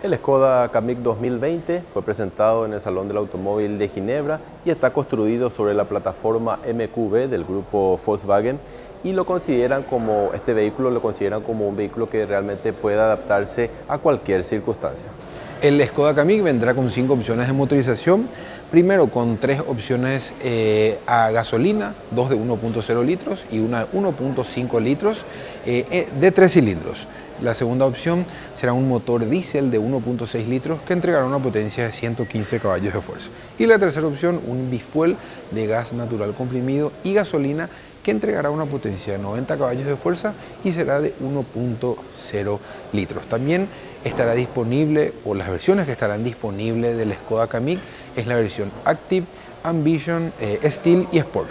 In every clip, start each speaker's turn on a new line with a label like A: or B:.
A: El Škoda Kamiq 2020 fue presentado en el Salón del Automóvil de Ginebra y está construido sobre la plataforma MQB del grupo Volkswagen y este vehículo lo consideran como un vehículo que realmente puede adaptarse a cualquier circunstancia.
B: El Škoda Kamiq vendrá con 5 opciones de motorización. Primero con 3 opciones a gasolina, 2 de 1.0 litros y una de 1.5 litros de 3 cilindros. La segunda opción será un motor diésel de 1.6 litros que entregará una potencia de 115 caballos de fuerza. Y la tercera opción, un bifuel de gas natural comprimido y gasolina que entregará una potencia de 90 caballos de fuerza y será de 1.0 litros. También estará disponible, o las versiones que estarán disponibles del Škoda Kamiq es la versión Active, Ambition, Style y Sport.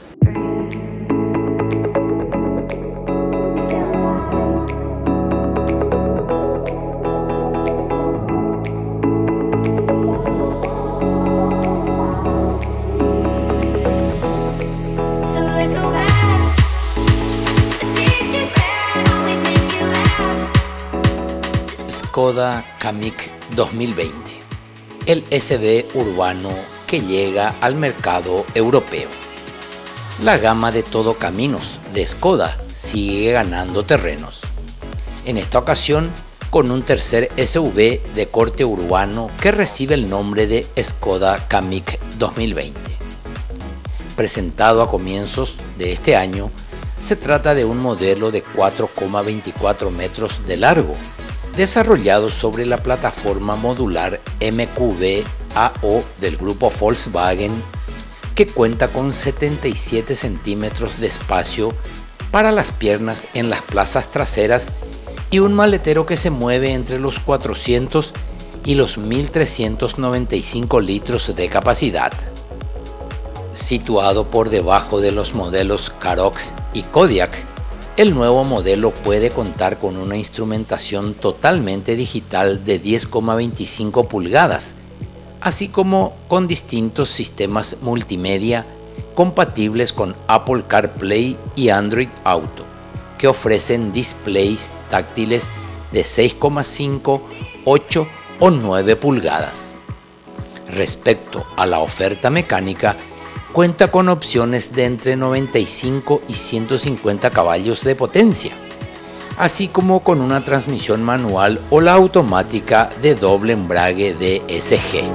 C: Škoda Kamiq 2020, el SUV urbano que llega al mercado europeo. La gama de todocaminos de Škoda sigue ganando terrenos, en esta ocasión con un tercer SUV de corte urbano que recibe el nombre de Škoda Kamiq 2020. Presentado a comienzos de este año, se trata de un modelo de 4,24 metros de largo, desarrollado sobre la plataforma modular MQB-AO del grupo Volkswagen, que cuenta con 77 centímetros de espacio para las piernas en las plazas traseras y un maletero que se mueve entre los 400 y los 1.395 litros de capacidad. Situado por debajo de los modelos Karoq y Kodiaq, el nuevo modelo puede contar con una instrumentación totalmente digital de 10,25 pulgadas, así como con distintos sistemas multimedia compatibles con Apple CarPlay y Android Auto, que ofrecen displays táctiles de 6,5, 8 o 9 pulgadas. Respecto a la oferta mecánica, cuenta con opciones de entre 95 y 150 caballos de potencia, así como con una transmisión manual o la automática de doble embrague DSG.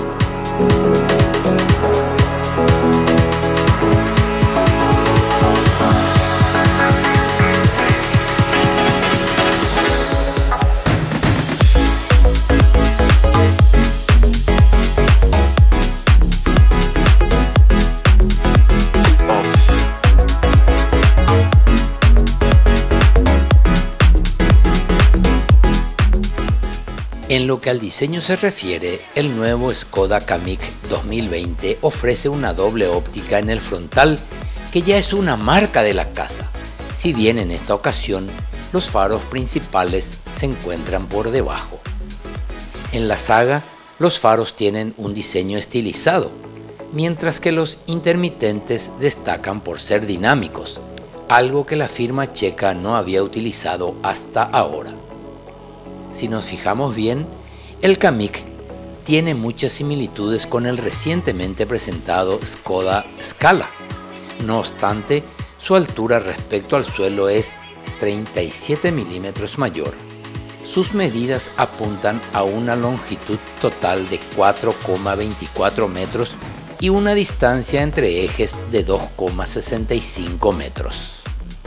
C: En lo que al diseño se refiere, el nuevo Škoda Kamiq 2020 ofrece una doble óptica en el frontal que ya es una marca de la casa, si bien en esta ocasión los faros principales se encuentran por debajo. En la saga, los faros tienen un diseño estilizado, mientras que los intermitentes destacan por ser dinámicos, algo que la firma checa no había utilizado hasta ahora. Si nos fijamos bien, el Kamiq tiene muchas similitudes con el recientemente presentado Škoda Scala. No obstante, su altura respecto al suelo es 37 milímetros mayor. Sus medidas apuntan a una longitud total de 4,24 metros y una distancia entre ejes de 2,65 metros.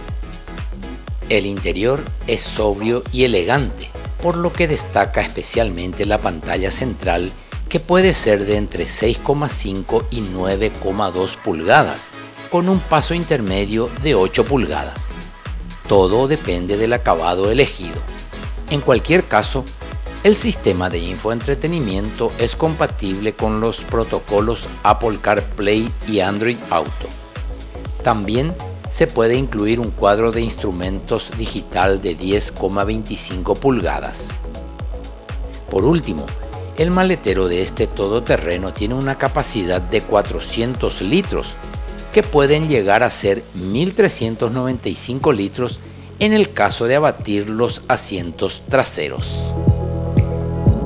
C: El interior es sobrio y elegante, por lo que destaca especialmente la pantalla central, que puede ser de entre 6,5 y 9,2 pulgadas, con un paso intermedio de 8 pulgadas. Todo depende del acabado elegido. En cualquier caso, el sistema de infoentretenimiento es compatible con los protocolos Apple CarPlay y Android Auto. También se puede incluir un cuadro de instrumentos digital de 10,25 pulgadas. Por último, el maletero de este todoterreno tiene una capacidad de 400 litros, que pueden llegar a ser 1.395 litros en el caso de abatir los asientos traseros.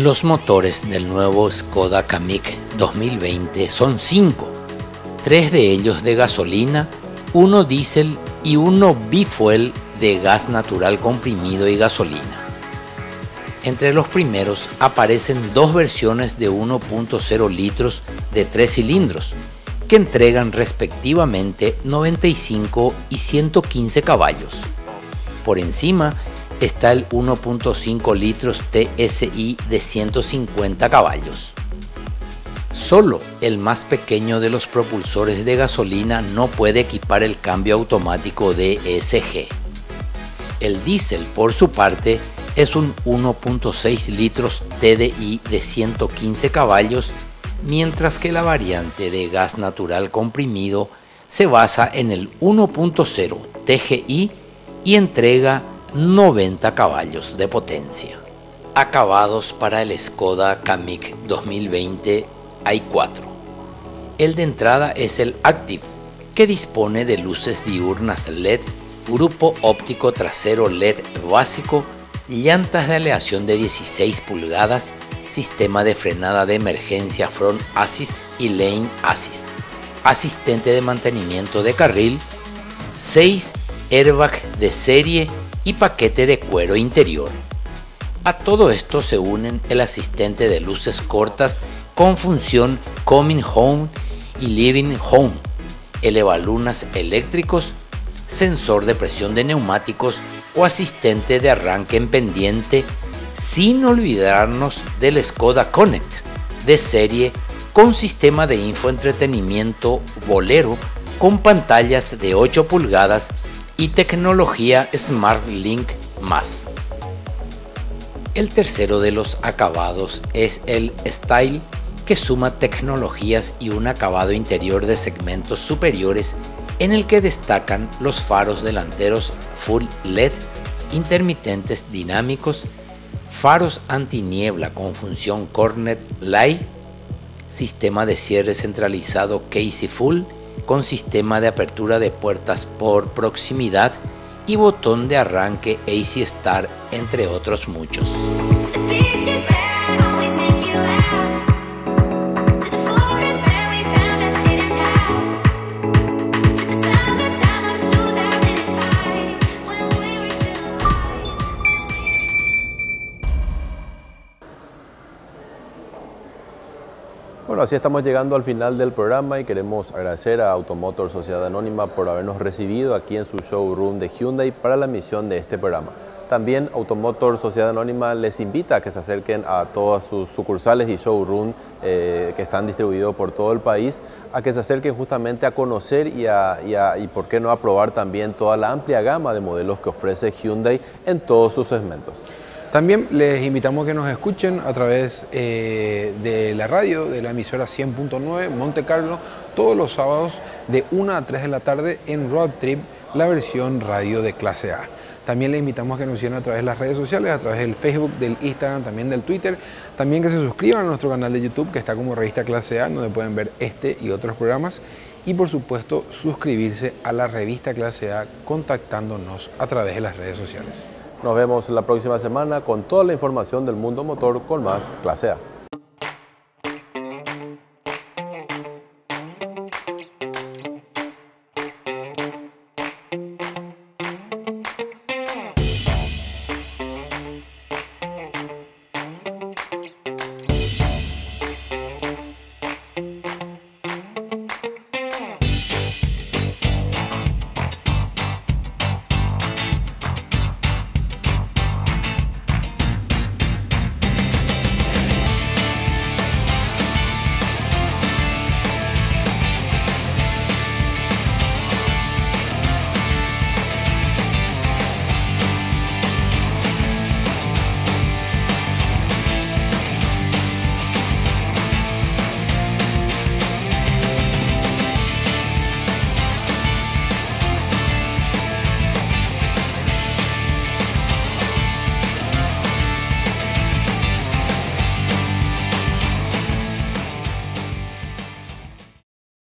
C: Los motores del nuevo Škoda Kamiq 2020 son 5, 3 de ellos de gasolina, 1 diésel y 1 bifuel de gas natural comprimido y gasolina. Entre los primeros aparecen 2 versiones de 1.0 litros de 3 cilindros, que entregan respectivamente 95 y 115 caballos. Por encima está el 1.5 litros TSI de 150 caballos. Solo el más pequeño de los propulsores de gasolina no puede equipar el cambio automático DSG. El diésel, por su parte, es un 1.6 litros TDI de 115 caballos, mientras que la variante de gas natural comprimido se basa en el 1.0 TGI y entrega 90 caballos de potencia. Acabados para el Škoda Kamiq 2020 hay 4. El de entrada es el Active, que dispone de luces diurnas LED, grupo óptico trasero LED básico, llantas de aleación de 16 pulgadas, sistema de frenada de emergencia Front Assist y Lane Assist, asistente de mantenimiento de carril, 6 airbags de serie y paquete de cuero interior. A todo esto se unen el asistente de luces cortas con función Coming Home y Living Home, elevalunas eléctricos, sensor de presión de neumáticos o asistente de arranque en pendiente, sin olvidarnos del Škoda Connect de serie con sistema de infoentretenimiento Bolero con pantallas de 8 pulgadas y tecnología SmartLink+. El tercero de los acabados es el Style, que suma tecnologías y un acabado interior de segmentos superiores en el que destacan los faros delanteros Full LED, intermitentes dinámicos, faros antiniebla con función Cornet Light, sistema de cierre centralizado Casey Full con sistema de apertura de puertas por proximidad y botón de arranque AC Start, entre otros muchos.
A: Bueno, así estamos llegando al final del programa y queremos agradecer a Automotor Sociedad Anónima por habernos recibido aquí en su showroom de Hyundai para la emisión de este programa. También Automotor Sociedad Anónima les invita a que se acerquen a todas sus sucursales y showroom que están distribuidos por todo el país, a que se acerquen justamente a conocer y por qué no a probar también toda la amplia gama de modelos que ofrece Hyundai en todos sus segmentos.
B: También les invitamos a que nos escuchen a través de la radio, de la emisora 100.9 Monte Carlo, todos los sábados de 1 a 3 de la tarde en Road Trip, la versión radio de clase A. También les invitamos a que nos sigan a través de las redes sociales, a través del Facebook, del Instagram, también del Twitter. También que se suscriban a nuestro canal de YouTube, que está como Revista Clase A, donde pueden ver este y otros programas. Y por supuesto, suscribirse a la Revista Clase A contactándonos a través de las redes sociales.
A: Nos vemos la próxima semana con toda la información del mundo motor con más Clase A.